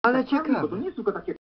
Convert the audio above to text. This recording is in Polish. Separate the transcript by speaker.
Speaker 1: Ale
Speaker 2: Bo to
Speaker 1: ciekawe.
Speaker 2: nie jest tylko takie